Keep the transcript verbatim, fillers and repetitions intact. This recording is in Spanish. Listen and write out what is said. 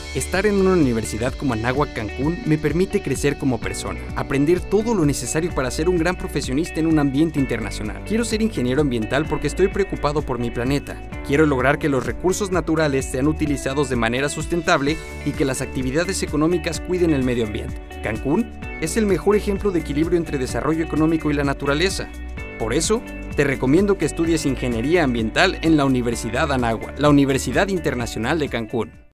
Estar en una universidad como Anáhuac Cancún me permite crecer como persona, aprender todo lo necesario para ser un gran profesionista en un ambiente internacional. Quiero ser ingeniero ambiental porque estoy preocupado por mi planeta. Quiero lograr que los recursos naturales sean utilizados de manera sustentable y que las actividades económicas cuiden el medio ambiente. Cancún es el mejor ejemplo de equilibrio entre desarrollo económico y la naturaleza. Por eso, te recomiendo que estudies Ingeniería Ambiental en la Universidad Anáhuac, la Universidad Internacional de Cancún.